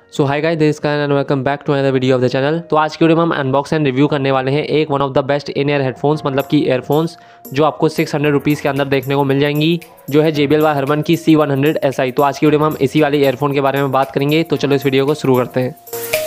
So hi guys, this is कायन and welcome back to another video of the channel. तो आज की video में हम अनबॉक्स एंड रिव्यू करने वाले हैं एक one of the best in ear headphones, मतलब कि ईयरफोन्स जो आपको 600 रुपीज़ के अंदर देखने को मिल जाएंगी, जो है JBL बाय हरमन की C100 SI। तो आज की वीडियो में हम इसी वाले ईयरफोन के बारे में बात करेंगे। तो चलो इस वीडियो को शुरू करते हैं।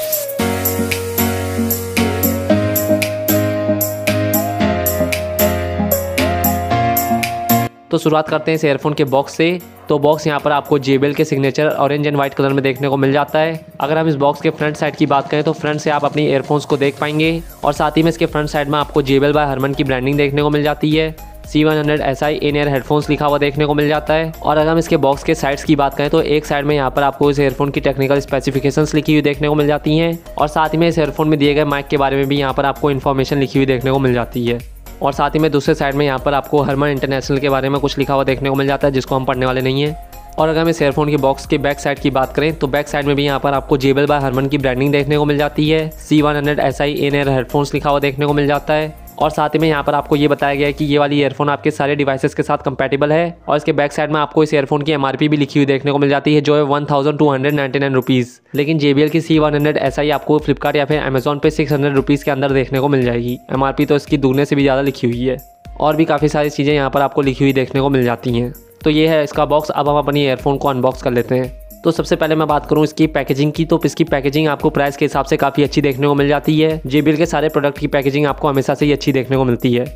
तो शुरुआत करते हैं इस ईयरफोन के बॉक्स से। तो बॉक्स यहाँ पर आपको JBL के signature orange and white colour में देखने को मिल जाता है। अगर हम इस बॉक्स के फ्रंट साइड की बात करें तो फ्रंट से आप अपनी ईयरफोन्स को देख पाएंगे और साथ ही में इसके फ्रंट साइड में आपको JBL बाय हरमन की ब्रांडिंग देखने को मिल जाती है। C100 SI इन ईयर हेडफोन्स लिखा हुआ देखने को मिल जाता है। और अगर हम इसके बॉक्स के साइड्स की बात करें तो एक साइड में यहाँ पर आपको इस ईयरफोन की टेक्निकल स्पेसिफिकेशंस लिखी हुई देखने को मिल जाती हैं और साथ ही में इस ईयरफोन में दिए गए माइक के बारे में भी यहाँ पर आपको इन्फॉर्मेशन लिखी हुई देखने को मिल जाती है। और साथ ही में दूसरे साइड में यहाँ पर आपको हरमन इंटरनेशनल के बारे में कुछ लिखा हुआ देखने को मिल जाता है, जिसको हम पढ़ने वाले नहीं हैं। और अगर हम इस ईयरफोन के बॉक्स के बैक साइड की बात करें तो बैक साइड में भी यहाँ पर आपको JBL बाय हरमन की ब्रांडिंग देखने को मिल जाती है। C100 SI इन ईयर हेडफोन्स लिखा हुआ देखने को मिल जाता है। और साथ ही में यहाँ पर आपको ये बताया गया है कि ये वाली ईयरफोन आपके सारे डिवाइसेस के साथ कंपैटिबल है। और इसके बैक साइड में आपको इस ईयरफोन की MRP भी लिखी हुई देखने को मिल जाती है, जो है 1299 रुपीज़। लेकिन JBL की C100 SI आपको फ्लिपकार्ट या फिर अमेजॉन पे 600 रुपीज़ के अंदर देखने को मिल जाएगी। MRP तो इसकी दुगने से भी ज़्यादा लिखी हुई है और भी काफ़ी सारी चीज़ें यहाँ पर आपको लिखी हुई देखने को मिल जाती हैं। तो ये है इसका बॉक्स। अब हम अपनी ईयरफोन को अनबॉक्स कर लेते हैं। तो सबसे पहले मैं बात करूं इसकी पैकेजिंग की, तो इसकी पैकेजिंग आपको प्राइस के हिसाब से काफ़ी अच्छी देखने को मिल जाती है। JBL के सारे प्रोडक्ट की पैकेजिंग आपको हमेशा से ही अच्छी देखने को मिलती है।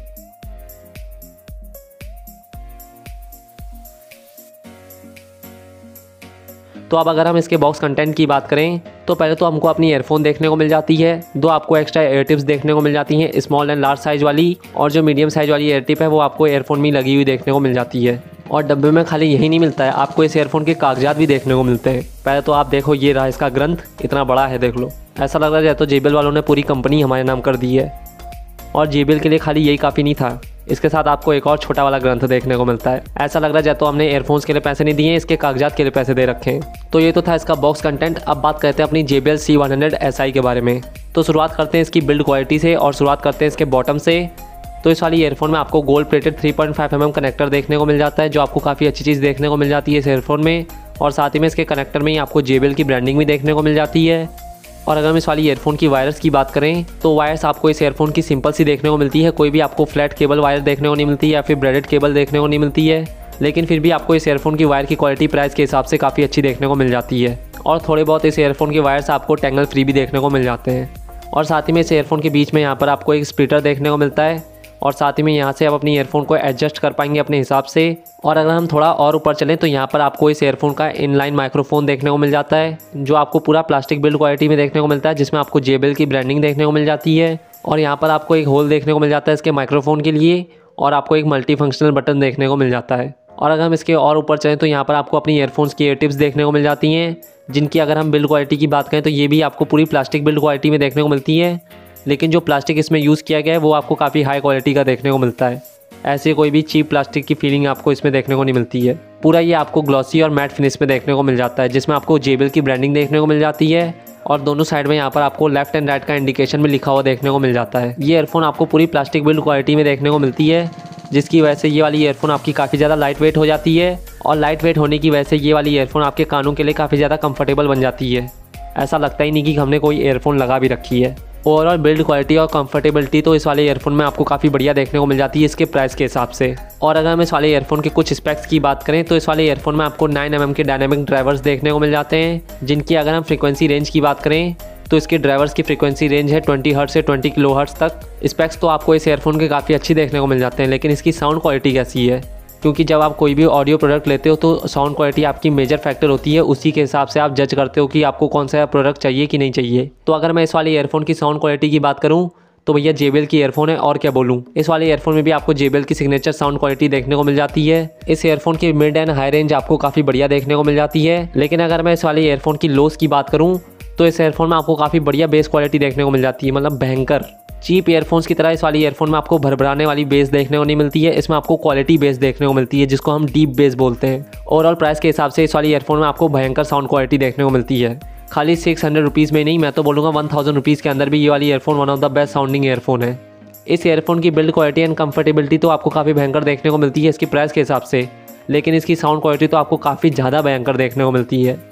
तो अब अगर हम इसके बॉक्स कंटेंट की बात करें तो पहले तो हमको अपनी ईयरफोन देखने को मिल जाती है। दो आपको एक्स्ट्रा एयर टिप्स देखने को मिल जाती हैं, स्मॉल एंड लार्ज साइज़ वाली, और जो मीडियम साइज़ वाली एयर टिप है वो आपको ईयरफोन में लगी हुई देखने को मिल जाती है। और डब्बे में खाली यही नहीं मिलता है, आपको इस ईयरफोन के कागजात भी देखने को मिलते हैं। पहले तो आप देखो, ये रहा इसका ग्रंथ, इतना बड़ा है, देख लो। ऐसा लग रहा है तो JBL वालों ने पूरी कंपनी हमारे नाम कर दी है। और JBL के लिए खाली यही काफ़ी नहीं था, इसके साथ आपको एक और छोटा वाला ग्रंथ देखने को मिलता है। ऐसा लग रहा है तो हमने ईयरफोन्स के लिए पैसे नहीं दिए, इसके कागजात के लिए पैसे दे रखे हैं। तो ये तो था इसका बॉक्स कंटेंट। अब बात करते हैं अपनी JBL C100 SI के बारे में। तो शुरुआत करते हैं इसकी बिल्ड क्वालिटी से और शुरुआत करते हैं इसके बॉटम से। तो इस वाली ईयरफोन में आपको गोल्ड प्लेटेड 3.5 mm कनेक्टर देखने को मिल जाता है, जो आपको काफ़ी अच्छी चीज़ देखने को मिल जाती है इस ईयरफोन में। और साथ ही में इसके कनेक्टर में ही आपको JBL की ब्रांडिंग भी देखने को मिल जाती है। और अगर हम इस वाली ईयरफोन की वायर्स की बात करें तो वायर्स आपको इस ईयरफोन की सिंपल सी देखने को मिलती है, कोई भी आपको फ्लैट केबल वायर देखने को नहीं मिलती है या फिर ब्रेडेड केबल देखने को नहीं मिलती है। लेकिन फिर भी आपको इस ईयरफोन की वायर की क्वालिटी प्राइस के हिसाब से काफ़ी अच्छी देखने को मिल जाती है। और थोड़े बहुत इस ईयरफोन के वायर्स आपको टेंगल फ्री भी देखने को मिल जाते हैं। और साथ ही में इस ईयरफोन के बीच में यहाँ पर आपको एक स्प्लिटर देखने को मिलता है और साथ ही में यहाँ से आप अपनी ईयरफोन को एडजस्ट कर पाएंगे अपने हिसाब से। और अगर हम थोड़ा और ऊपर चलें तो यहाँ पर आपको इस ईयरफोन का इनलाइन माइक्रोफोन देखने को मिल जाता है, जो आपको पूरा प्लास्टिक बिल्ड क्वालिटी में देखने को मिलता है, जिसमें आपको JBL की ब्रांडिंग देखने को मिल जाती है। और यहाँ पर आपको एक होल देखने को मिल जाता है इसके माइक्रोफोन के लिए और आपको एक मल्टी फंक्शनल बटन देखने को मिल जाता है। और अगर हम इसके और ऊपर चलें तो यहाँ पर आपको अपनी ईयरफोन्स की एयर टिप्स देखने को मिल जाती हैं, जिनकी अगर हम बिल्ड क्वालिटी की बात करें तो ये भी आपको पूरी प्लास्टिक बिल्ड क्वालिटी में देखने को मिलती है। लेकिन जो प्लास्टिक इसमें यूज़ किया गया है वो आपको काफ़ी हाई क्वालिटी का देखने को मिलता है। ऐसे कोई भी चीप प्लास्टिक की फीलिंग आपको इसमें देखने को नहीं मिलती है। पूरा ये आपको ग्लॉसी और मैट फिनिश में देखने को मिल जाता है, जिसमें आपको JBL की ब्रांडिंग देखने को मिल जाती है। और दोनों साइड में यहाँ पर आपको लेफ्ट एंड राइट का इंडिकेशन भी लिखा हुआ देखने को मिल जाता है। ये ईयरफोन आपको पूरी प्लास्टिक बिल्ड क्वालिटी में देखने को मिलती है, जिसकी वजह से ये वाली ईयरफोन आपकी काफ़ी ज़्यादा लाइट वेट हो जाती है। और लाइट वेट होने की वजह से ये वाली ईयरफोन आपके कानों के लिए काफ़ी ज़्यादा कंफर्टेबल बन जाती है। ऐसा लगता ही नहीं कि हमने कोई ईयरफोन लगा भी रखी है। ओवरऑल बिल्ड क्वालिटी और कंफर्टेबिलिटी तो इस वाले ईयरफोन में आपको काफ़ी बढ़िया देखने को मिल जाती है इसके प्राइस के हिसाब से। और अगर हम इस वाले ईयरफोन के कुछ स्पेक्स की बात करें तो इस वाले ईयरफोन में आपको 9 mm के डायनामिक ड्राइवर्स देखने को मिल जाते हैं, जिनकी अगर हम फ्रीक्वेंसी रेंज की बात करें तो इसके ड्राइवर्स की फ्रीक्वेंसी रेंज है 20 हर्ट्ज से 20 kHz तक। स्पेक्स तो आपको इस ईयरफोन के काफ़ी अच्छी देखने को मिल जाते हैं, लेकिन इसकी साउंड क्वालिटी कैसी है, क्योंकि जब आप कोई भी ऑडियो प्रोडक्ट लेते हो तो साउंड क्वालिटी आपकी मेजर फैक्टर होती है। उसी के हिसाब से आप जज करते हो कि आपको कौन सा प्रोडक्ट चाहिए कि नहीं चाहिए। तो अगर मैं इस वाले ईयरफोन की साउंड क्वालिटी की बात करूं तो भैया JBL की ईयरफोन है, और क्या बोलूं। इस वाले ईयरफोन में भी आपको JBL की सिग्नेचर साउंड क्वालिटी देखने को मिल जाती है। इस ईयरफोन की मिड एंड हाई रेंज आपको काफ़ी बढ़िया देखने को मिल जाती है। लेकिन अगर मैं इस वाले ईयरफोन की लोस की बात करूँ तो इस ईयरफोन में आपको काफ़ी बढ़िया बेस क्वालिटी देखने को मिल जाती है, मतलब भयंकर। चीप ईयरफोन्स की तरह इस वाली ईयरफोन में आपको भरभराने वाली बेस देखने को नहीं मिलती है, इसमें आपको क्वालिटी बेस देखने को मिलती है, जिसको हम डीप बेस बोलते हैं। ओवरऑल प्राइस के हिसाब से इस वाली ईयरफोन में आपको भयंकर साउंड क्वालिटी देखने को मिलती है। खाली 600 रुपीज़ में नहीं, मैं तो बोलूँगा 1000 रुपीज़ के अंदर भी ये वाली earphone one of the best sounding earphone है। इस ईयरफोन की बिल्ड क्वालिटी एंड कंफर्टेबिलिटी तो आपको काफ़ी भयंकर देखने को मिलती है इसकी प्राइस के हिसाब से, लेकिन इसकी साउंड क्वालिटी तो आपको काफ़ी ज़्यादा भयंकर देखने को मिलती है।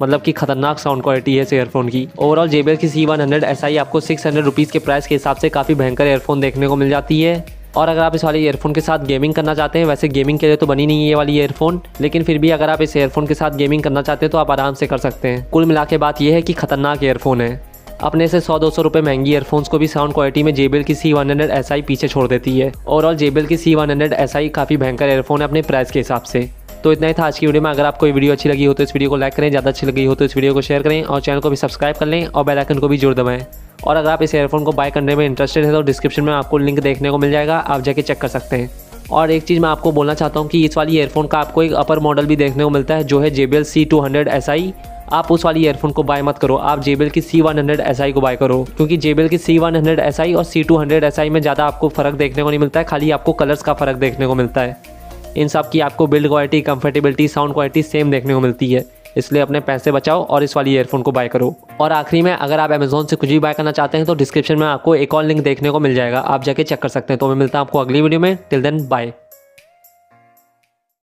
मतलब कि खतरनाक साउंड क्वालिटी है इस ईयरफोन की। ओवरऑल JBL की C100 SI आपको 600 रुपीज़ के प्राइस के हिसाब से काफ़ी भयंकर ईयरफोन देखने को मिल जाती है। और अगर आप इस वाले ईयरफोन के साथ गेमिंग करना चाहते हैं, वैसे गेमिंग के लिए तो बनी नहीं है ये वाली ईयरफोन, लेकिन फिर भी अगर आप इस ईयरफोन के साथ गेमिंग करना चाहते हैं तो आप आराम से कर सकते हैं। कुल मिला के बात यह है कि खतरनाक ईयरफोन है। अपने से 100-200 रुपये महंगी ईयरफोन्स को भी साउंड क्वालिटी में JBL की C100 SI पीछे छोड़ देती है। ओवरऑल JBL की C100 SI काफ़ी भयंकर ईयरफोन है अपने प्राइस के हिसाब से। तो इतना ही था आज की वीडियो में। अगर आपको ये वीडियो अच्छी लगी हो तो इस वीडियो को लाइक करें, ज़्यादा अच्छी लगी हो तो इस वीडियो को शेयर करें और चैनल को भी सब्सक्राइब कर लें और बेल आइकन को भी जरूर दबाएं। और अगर आप इस ईयरफोन को बाय करने में इंटरेस्टेड है तो डिस्क्रिप्शन में आपको लिंक देखने को मिल जाएगा, आप जाके चेक कर सकते हैं। और एक चीज़ मैं आपको बोलना चाहता हूँ कि इस वाली ईयरफोन का आपको एक अपर मॉडल भी देखने को मिलता है जो है JBL C200 SI। आप उस वाली ईयरफोन को बाय मत करो, आप JBL की C100 SI को बाय करो, क्योंकि JBL की C100 SI और C200 SI में ज़्यादा आपको फ़र्क देखने को नहीं मिलता है, खाली आपको कलर्स का फ़र्क देखने को मिलता है। इन सब की आपको build quality, comfortability, sound quality same देखने को मिलती है। इसलिए अपने पैसे बचाओ और इस वाली ईयरफोन को बाय करो। और आखिरी में अगर आप अमेज़ॉन से कुछ भी बाय करना चाहते हैं तो डिस्क्रिप्शन में आपको एक और लिंक देखने को मिल जाएगा, आप जाके चेक कर सकते हैं। तो मैं मिलता हूं आपको अगली वीडियो में। Till then bye.